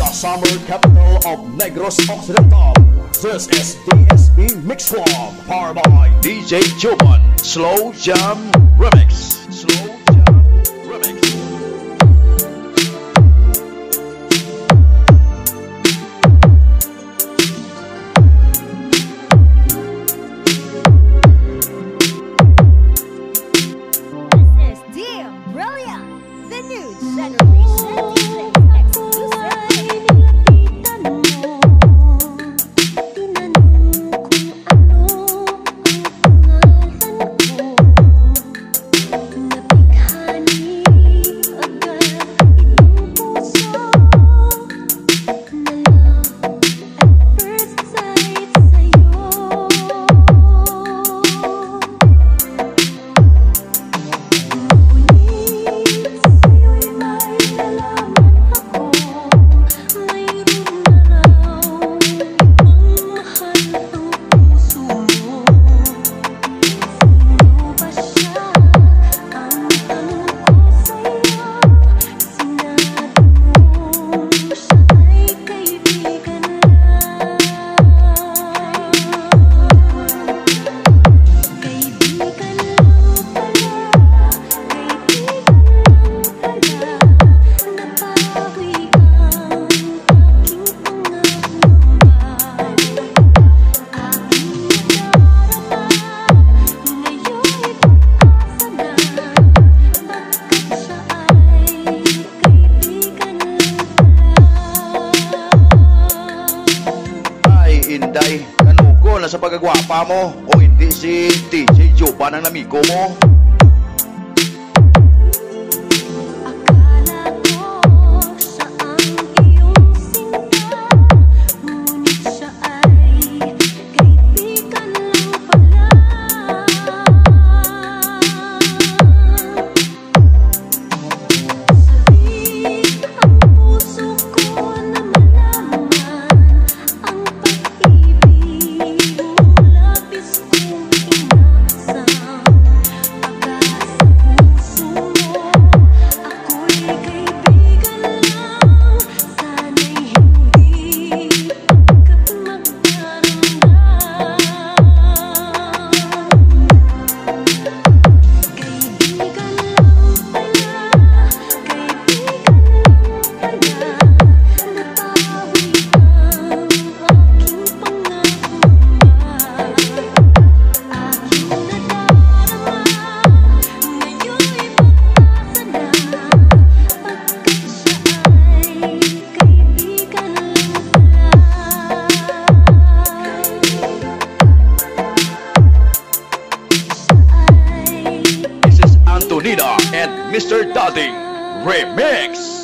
summer capital of Negros Occidental. This is DSP Mix Club, powered by DJ Joban. Slow Jam Remix. Slow Jam Remix. This is DM Brilliant, the new generation DJ exclusive. Inday, kanugo na sa pagagwapa mo o hindi si DJ Joban ang amigo mo? Antonina and Mr. Daddy Remix.